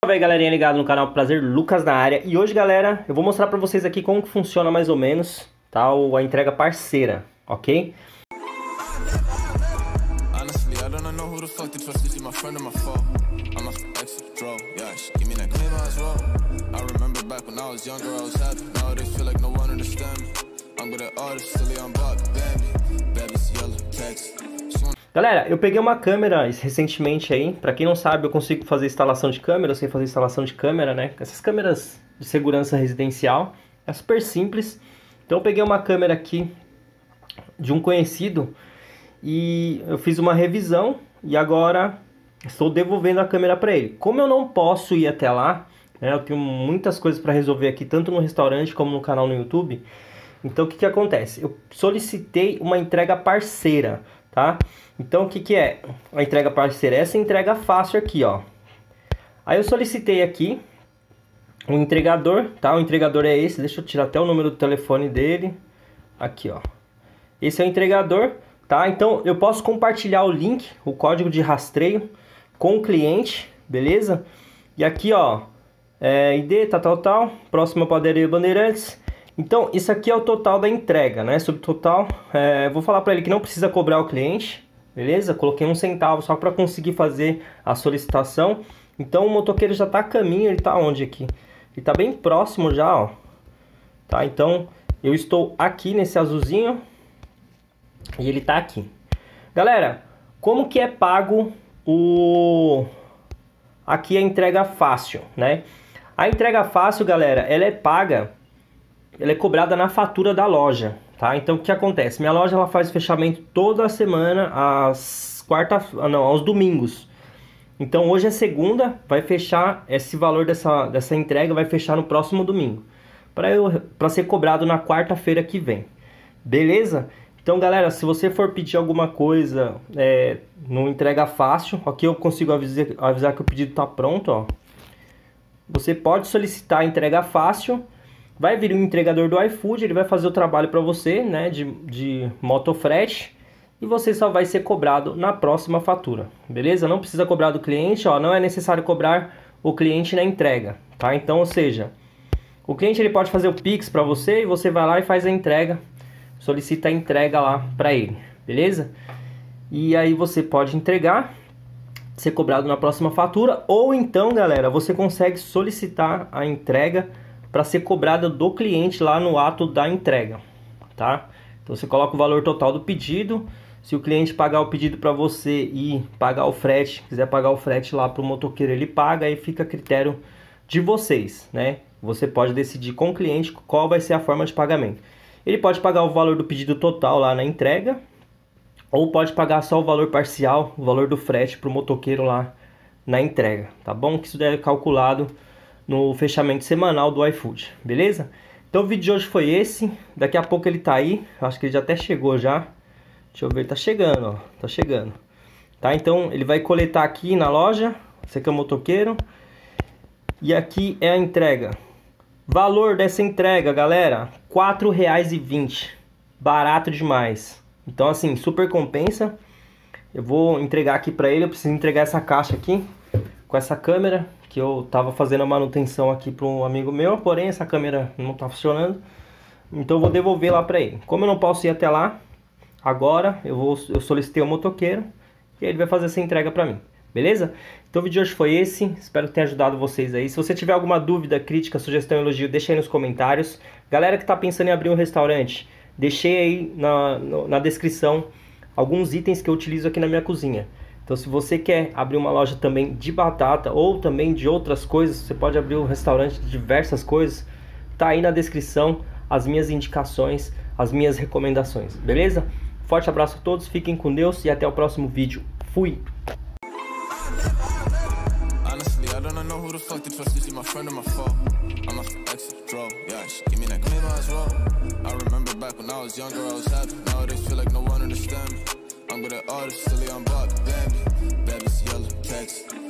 Salve aí, galerinha ligada no canal Prazer, Lucas na área. E hoje, galera, eu vou mostrar pra vocês aqui como que funciona mais ou menos, tá, a entrega parceira, ok? Galera, eu peguei uma câmera recentemente aí. Pra quem não sabe, eu consigo fazer instalação de câmera. Eu sei fazer instalação de câmera, né? Essas câmeras de segurança residencial. É super simples. Então eu peguei uma câmera aqui de um conhecido e eu fiz uma revisão e agora estou devolvendo a câmera para ele. Como eu não posso ir até lá, né? Eu tenho muitas coisas para resolver aqui, tanto no restaurante como no canal no YouTube. Então o que acontece? Eu solicitei uma entrega parceira, tá? Então o que é a entrega parceira? Essa entrega fácil aqui, ó. Aí eu solicitei aqui um entregador, tá? O entregador é esse, deixa eu tirar até o número do telefone dele. Aqui, ó. Esse é o entregador, tá? Então eu posso compartilhar o link, o código de rastreio com o cliente, beleza? E aqui, ó, ID, tal, próxima padaria Bandeirantes. Então, isso aqui é o total da entrega, né? Sobre o total, vou falar para ele que não precisa cobrar o cliente, beleza? Coloquei 1 centavo só para conseguir fazer a solicitação. Então, o motoqueiro já está a caminho, ele está onde aqui? Ele está bem próximo já, ó. Tá? Então, eu estou aqui nesse azulzinho e ele está aqui. Galera, como que é pago aqui a entrega fácil, né? A entrega fácil, galera, ela é paga... Ela é cobrada na fatura da loja, tá? Então o que acontece? Minha loja ela faz fechamento toda semana aos domingos. Então hoje é segunda, vai fechar esse valor dessa entrega vai fechar no próximo domingo, para ser cobrado na quarta-feira que vem. Beleza? Então, galera, se você for pedir alguma coisa no entrega fácil, aqui eu consigo avisar que o pedido está pronto, ó. Você pode solicitar a entrega fácil. Vai vir um entregador do iFood, ele vai fazer o trabalho para você, né, de motofrete, e você só vai ser cobrado na próxima fatura, beleza? Não precisa cobrar do cliente, ó, não é necessário cobrar o cliente na entrega, tá? Então, ou seja, o cliente ele pode fazer o Pix para você e você vai lá e faz a entrega, solicita a entrega lá para ele, beleza? E aí você pode entregar, ser cobrado na próxima fatura, ou então, galera, você consegue solicitar a entrega para ser cobrada do cliente lá no ato da entrega, tá? Então você coloca o valor total do pedido. Se o cliente pagar o pedido para você e pagar o frete, quiser pagar o frete lá para o motoqueiro, ele paga, aí fica a critério de vocês, né? Você pode decidir com o cliente qual vai ser a forma de pagamento. Ele pode pagar o valor do pedido total lá na entrega, ou pode pagar só o valor parcial, o valor do frete para o motoqueiro lá na entrega, tá bom? Que isso deve ser calculado no fechamento semanal do iFood, beleza? Então o vídeo de hoje foi esse. Daqui a pouco ele tá aí. Acho que ele já até chegou já. Deixa eu ver, tá chegando, ó. Tá chegando. Tá? Então ele vai coletar aqui na loja. Esse aqui é o motoqueiro. E aqui é a entrega. Valor dessa entrega, galera, R$ 4,20. Barato demais. Então assim, super compensa. Eu vou entregar aqui pra ele. Eu preciso entregar essa caixa aqui com essa câmera, que eu tava fazendo a manutenção aqui para um amigo meu, porém essa câmera não tá funcionando, então eu vou devolver lá para ele. Como eu não posso ir até lá agora, eu solicitei o motoqueiro e ele vai fazer essa entrega para mim, beleza? Então o vídeo de hoje foi esse, espero que tenha ajudado vocês aí. Se você tiver alguma dúvida, crítica, sugestão, elogio, deixa aí nos comentários. Galera que tá pensando em abrir um restaurante, deixei aí na descrição alguns itens que eu utilizo aqui na minha cozinha. Então se você quer abrir uma loja também de batata ou também de outras coisas, você pode abrir um restaurante de diversas coisas, tá aí na descrição as minhas indicações, as minhas recomendações, beleza? Forte abraço a todos, fiquem com Deus e até o próximo vídeo. Fui! I'm with an artist, silly, I'm Bob, Bambi, Babby's yellow, text.